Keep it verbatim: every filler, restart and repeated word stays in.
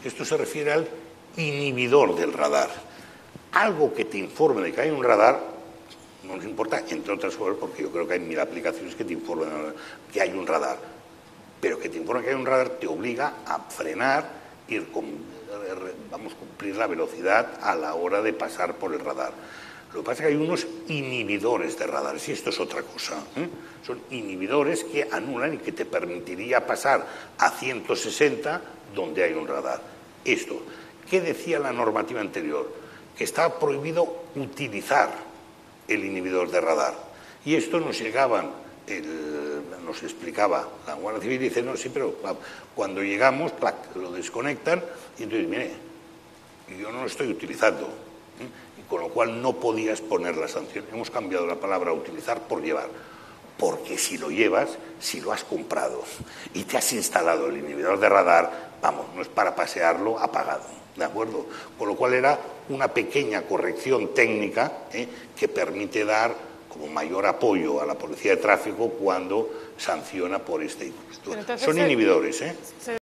Esto se refiere al inhibidor del radar. Algo que te informe de que hay un radar no nos importa, entre otras cosas, porque yo creo que hay mil aplicaciones que te informan que hay un radar, pero que te informe que hay un radar te obliga a frenar, ir con, vamos, cumplir la velocidad a la hora de pasar por el radar. Lo que pasa es que hay unos inhibidores de radares, y esto es otra cosa, ¿eh? Son inhibidores que anulan y que te permitiría pasar a ciento sesenta donde hay un radar. Esto, ¿qué decía la normativa anterior? Que estaba prohibido utilizar el inhibidor de radar. Y esto nos llegaban, el, nos explicaba la Guardia Civil, y dice, no, sí, pero cuando llegamos, clac, lo desconectan, y entonces, mire, yo no lo estoy utilizando, ¿eh? Y con lo cual no podías poner la sanción. Hemos cambiado la palabra utilizar por llevar, porque si lo llevas, si lo has comprado y te has instalado el inhibidor de radar, vamos, no es para pasearlo apagado, ¿de acuerdo? Con lo cual era una pequeña corrección técnica, ¿eh? que permite dar como mayor apoyo a la policía de tráfico cuando sanciona por este impuesto. Son inhibidores, ¿eh?